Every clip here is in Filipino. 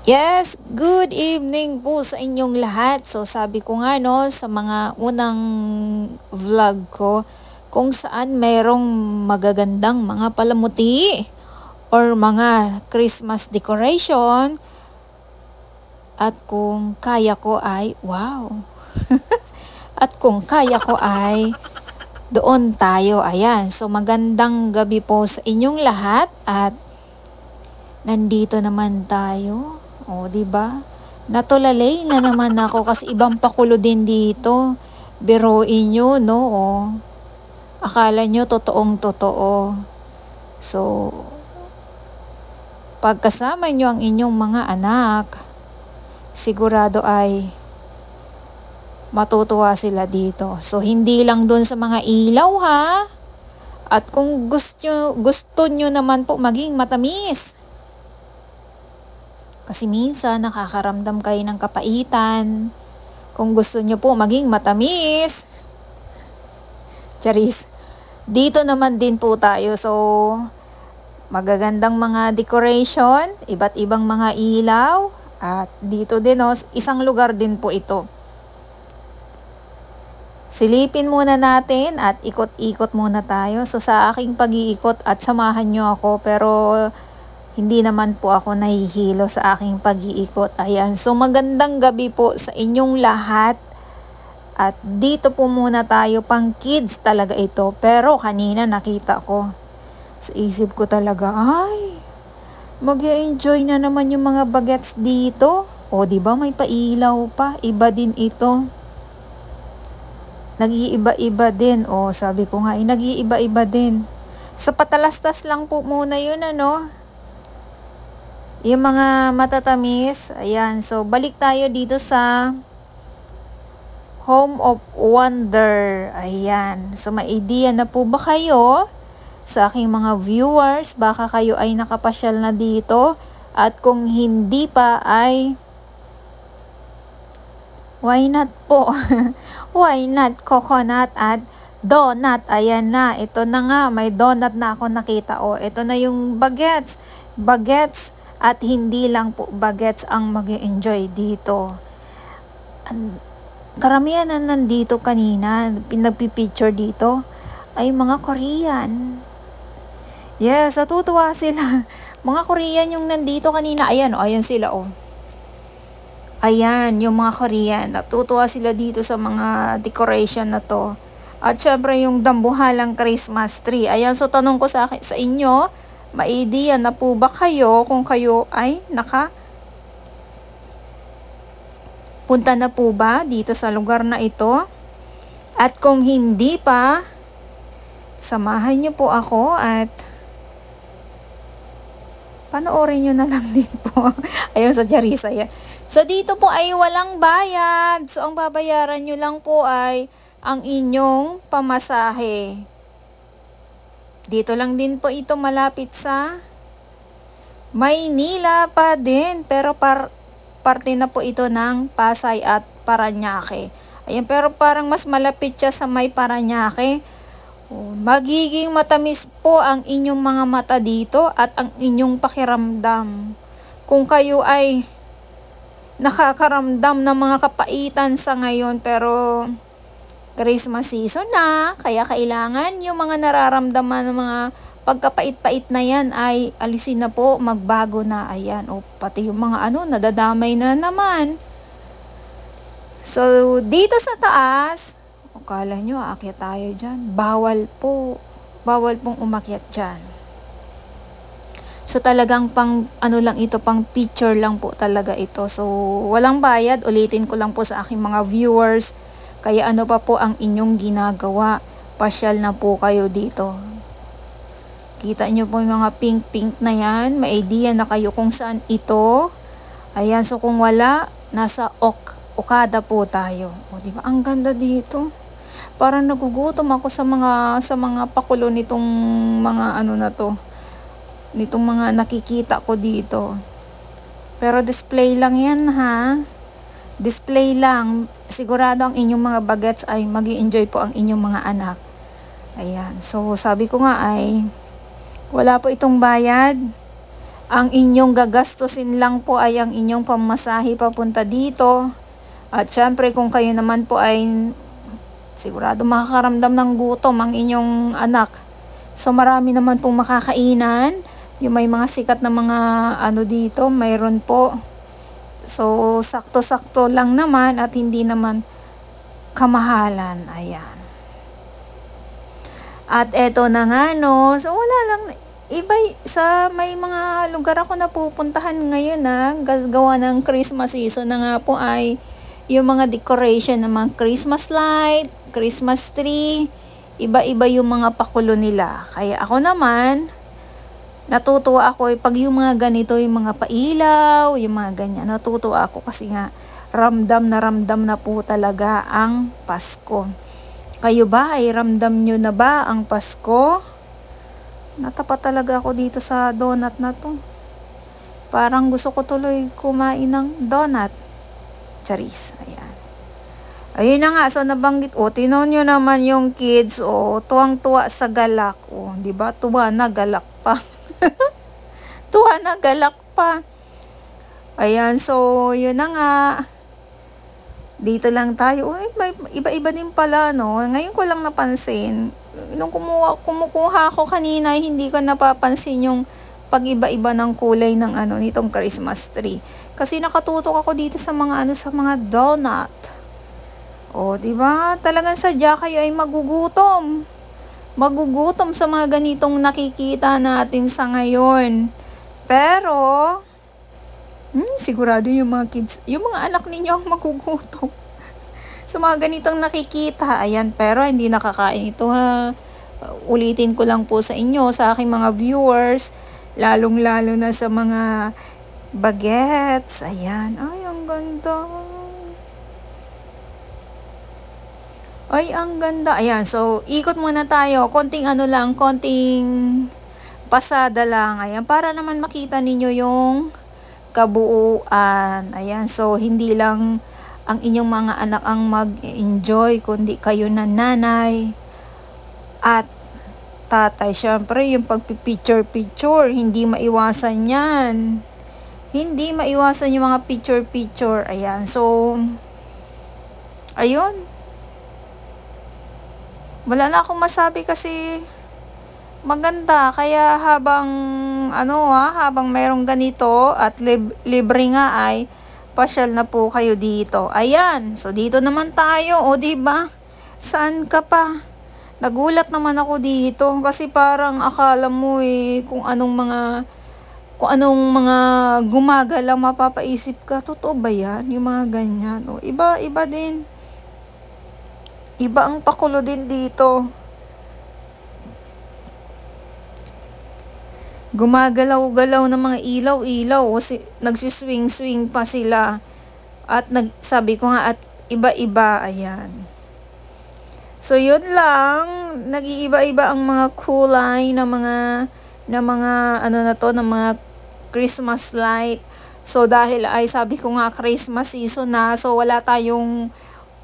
Yes, good evening po sa inyong lahat. So sabi ko nga no sa mga unang vlog ko kung saan mayroong magagandang mga palamuti or mga Christmas decoration at kung kaya ko ay wow. At kung kaya ko ay doon tayo. Ayan. So magandang gabi po sa inyong lahat at nandito naman tayo. O, di ba? Natulalay na naman ako kasi ibang pakulo din dito. Biruin nyo, no? O, akala nyo totoong totoo. So, pagkasama nyo ang inyong mga anak, sigurado ay matutuwa sila dito. So, hindi lang dun sa mga ilaw, ha? At kung gusto nyo naman po maging matamis, kasi minsan nakakaramdam kayo ng kapaitan. Kung gusto nyo po maging matamis, charis, dito naman din po tayo. So, magagandang mga decoration, iba't ibang mga ilaw. At dito din, isang lugar din po ito. Silipin muna natin at ikot-ikot muna tayo. So, sa aking pag-iikot at samahan nyo ako, pero hindi naman po ako nahihilo sa aking pag-iikot. Ayan. So magandang gabi po sa inyong lahat. At dito po muna tayo, pang kids talaga ito. Pero kanina nakita ko, sa isip ko talaga, ay, mag-enjoy na naman yung mga bagets dito. O di ba may pailaw pa, iba din ito. Nag-iiba-iba din. O sabi ko nga, nag-iiba-iba din. Sa patalastas lang po muna yun, ano. Yung mga matatamis, ayan. So, balik tayo dito sa Home of Wonder. Ayan. So, may idea na po ba kayo sa aking mga viewers? Baka kayo ay nakapasyal na dito. At kung hindi pa ay, why not po? Why not coconut at donut? Ayan na. Ito na nga. May donut na ako nakita. O, ito na yung bagets. Bagets. At hindi lang po bagets ang mag-enjoy dito. Karamihan na nandito kanina, pinagpipicture dito, ay mga Korean. Yes, natutuwa sila. Mga Korean yung nandito kanina. Ayan, ayan sila, oh. Ayan, yung mga Korean. Natutuwa sila dito sa mga decoration na to. At syempre yung dambuhalang Christmas tree. Ayan, so tanong ko sa inyo, ma-idea na po ba kayo kung kayo ay punta na po ba dito sa lugar na ito? At kung hindi pa, samahan niyo po ako at panoorin nyo na lang din po. Ayun sa Charissa. So dito po ay walang bayad. So ang babayaran nyo lang po ay ang inyong pamasahe. Dito lang din po ito malapit sa Maynila pa din. Pero parte na po ito ng Pasay at Parañaque. Ayan, pero parang mas malapit siya sa may Parañaque. Magiging matamis po ang inyong mga mata dito at ang inyong pakiramdam. Kung kayo ay nakakaramdam ng mga kapaitan sa ngayon, pero Christmas season na, kaya kailangan yung mga nararamdaman ng mga pagkapait-pait na yan ay alisin na po, magbago na. Ayan, o pati yung mga nadadamay na naman. So, dito sa taas, kala nyo aakyat tayo dyan. Bawal pong umakyat dyan. So, talagang pang lang ito, pang picture lang po talaga ito. So, walang bayad. Ulitin ko lang po sa aking mga viewers. Kaya ano pa po ang inyong ginagawa? Pasyal na po kayo dito. Kita nyo po yung mga pink-pink na yan. May idea na kayo kung saan ito. Ayan, so kung wala, nasa Okada po tayo. O, diba? Ang ganda dito. Parang nagugutom ako sa mga pakulo nitong mga na to. Nitong mga nakikita ko dito. Pero display lang yan, ha? Display lang. Sigurado ang inyong mga bagets ay mag-i-enjoy po ang inyong mga anak. Ayan. So, sabi ko nga ay wala po itong bayad. Ang inyong gagastusin lang po ay ang inyong pamasahe papunta dito. At syempre kung kayo naman po ay sigurado makakaramdam ng gutom ang inyong anak. So marami naman pong makakainan. Yung may mga sikat na mga ano dito, mayroon po. So sakto-sakto lang naman at hindi naman kamahalan. Ayan. At eto na nga no. So wala lang. Iba sa may mga lugar ako napupuntahan ngayon gawa ng Christmas season na nga po ay yung mga decoration ng mga Christmas light, Christmas tree, iba-iba yung mga pakulo nila. Kaya ako naman, natutuwa ako pag yung mga ganito, yung mga pailaw, yung mga ganyan. Natutuwa ako kasi nga ramdam na po talaga ang Pasko. Kayo ba ay ramdam nyo na ba ang Pasko? Natapat talaga ako dito sa donut na to. Parang gusto ko tuloy kumain ng donut. Charis. Ayan. Ayun na nga. So nabanggit. Tinon nyo naman yung kids. Tuwang-tuwa sa galak. Diba? Tuwa na galak pa. Tuwa na galak pa. Ayan. So yun na nga. Dito lang tayo. Iba-iba din pala, no? Ngayon ko lang napansin. Nung kumukuha ako kanina, hindi ko napapansin yung pag-iba-iba ng kulay ng nitong Christmas tree. Kasi nakatutok ako dito sa mga sa mga donut. Di ba? Talagang sadya kayo ay magugutom. Magugutom sa mga ganitong nakikita natin sa ngayon. Pero sigurado yung mga kids, yung mga anak ninyo ang magugutom. Sa mga ganitong nakikita, ayan, pero hindi nakakain ito ha. Ulitin ko lang po sa inyo, sa aking mga viewers, lalong-lalo na sa mga bagets. Ayan, ay, ang ganda. Ay, ang ganda. Ayan, so, ikot muna tayo. Konting konting pasada lang. Ayan, para naman makita ninyo yung kabuuan. Ayan, so, hindi lang ang inyong mga anak ang mag-enjoy, kundi kayo na nanay at tatay. Syempre, yung pagpipicture-picture, hindi maiwasan yan. Hindi maiwasan yung mga picture-picture. Ayan, so, ayun. Wala na akong masabi kasi maganda. Kaya habang, habang mayroong ganito at libre nga ay pasyal na po kayo dito. Ayan. So, dito naman tayo. Diba? Saan ka pa? Nagulat naman ako dito. Kasi parang akala mo kung anong mga gumagalaw, mapapaisip ka. Totoo ba yan? Yung mga ganyan. Iba din. Iba ang pakulo din dito. Gumagalaw-galaw ng mga ilaw-ilaw. Nagsiswing-swing pa sila. At sabi ko nga, at iba-iba. Ayan. So, yun lang. Nag-iiba-iba ang mga kulay ng mga Christmas light. So, dahil ay sabi ko nga Christmas season na. So, wala tayong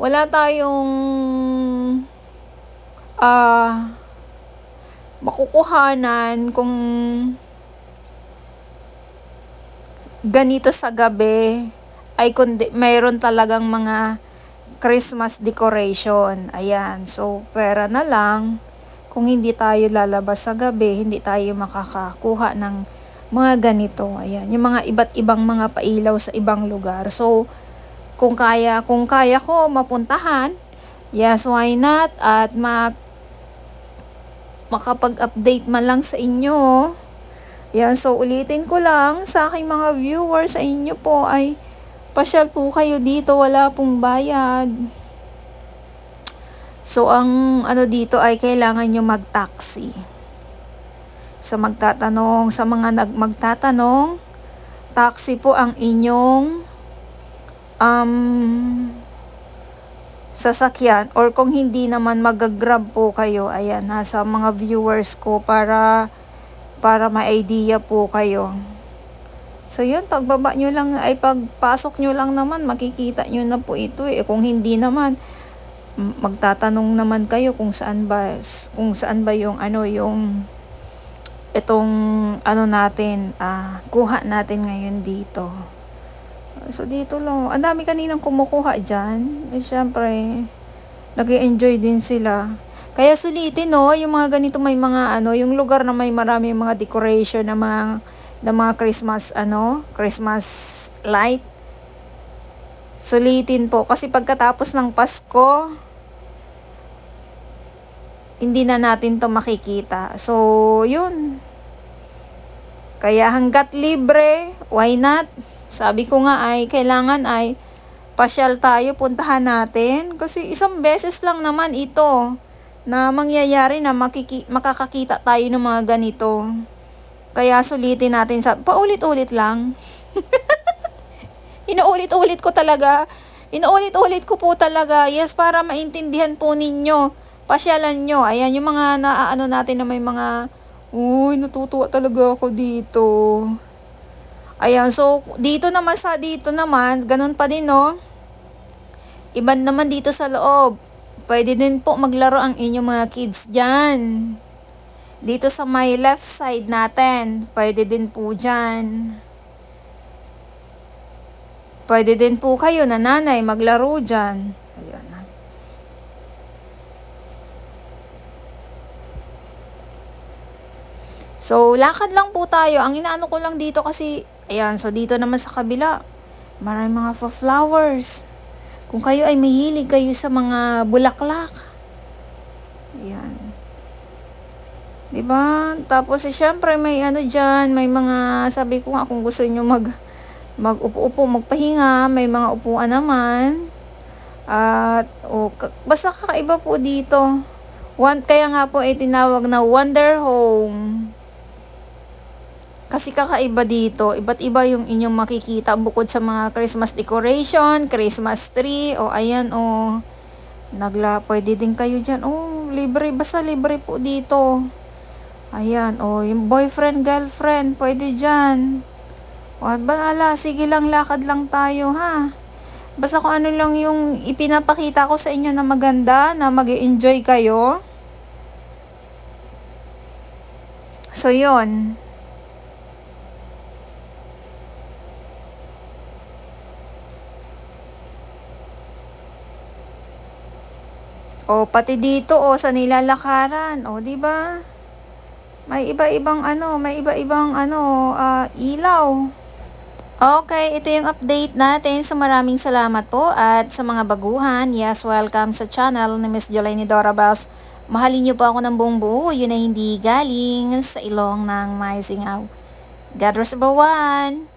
makukuhanan kung ganito sa gabi ay kundi mayroon talagang mga Christmas decoration. Ayan, so pera na lang kung hindi tayo lalabas sa gabi, hindi tayo makakakuha ng mga ganito. Ayan, yung mga iba't ibang mga pailaw sa ibang lugar. So kung kaya ko mapuntahan, yes, why not? At makapag-update man lang sa inyo. Yan, so ulitin ko lang sa aking mga viewers, sa inyo po ay pasyal po kayo dito, wala pong bayad. So ang dito ay kailangan nyo mag-taxi. Sa mga magtatanong, taxi po ang inyong sasakyan, or kung hindi naman mag-grab po kayo. Ayan, nasa mga viewers ko para may idea po kayo. So yun, pagbaba nyo lang, ay pagpasok nyo lang naman, makikita nyo na po ito Kung hindi naman, magtatanong naman kayo kung saan ba yung itong ano natin, kuha natin ngayon dito. So dito lang, ang dami kaninang kumukuha dyan. Eh syempre, nag-enjoy din sila. Kaya sulitin no, yung mga ganito may mga ano, yung lugar na may marami mga decoration na mga Christmas Christmas light. Sulitin po kasi pagkatapos ng Pasko, hindi na natin to makikita. So, yun. Kaya hanggat libre, why not? Sabi ko nga ay, kailangan ay pasyal tayo, puntahan natin. Kasi isang beses lang naman ito na mangyayari na makakakita tayo ng mga ganito. Kaya sulitin natin paulit-ulit lang. Inuulit-ulit ko talaga. Inuulit-ulit ko po talaga. Yes, para maintindihan po ninyo. Pasyalan nyo. Ayan, yung mga naaano natin na may mga, uy, natutuwa talaga ako dito. Ayan, so, dito naman, ganun pa din, no? Iba naman dito sa loob. Pwede din po maglaro ang inyong mga kids dyan. Dito sa may left side natin, pwede din po dyan. Pwede din po kayo na nanay maglaro dyan. Ayun na. So, lakad lang po tayo. Ang inaano ko lang dito kasi, ayan, so dito naman sa kabila, maraming mga flowers. Kung kayo ay mahilig kayo sa mga bulaklak. Ayan. Diba? Tapos, syempre, may ano dyan, may mga, sabi ko nga, kung gusto nyo mag-upo-upo, magpahinga, may mga upuan naman. At, basta kakaiba po dito. Kaya nga po ay tinawag na Wonder Home. Kasi kakaiba dito, iba't iba yung inyong makikita bukod sa mga Christmas decoration, Christmas tree, ayan, pwede din kayo dyan, libre, basta libre po dito. Ayan, yung boyfriend, girlfriend, pwede dyan. At bahala, sige lang, lakad lang tayo, ha. Basta kung ano lang yung ipinapakita ko sa inyo na maganda, na mag-enjoy kayo. So, yun. Pati dito, sa nilalakaran, di ba? May iba-ibang ilaw. Okay, ito yung update natin. So maraming salamat po at sa mga baguhan, yes, welcome sa channel ni Miss Jolaine Dorabas. Mahalin niyo po ako ng buong buo, yun ay hindi galing sa ilong ng may singaw. God bless everyone!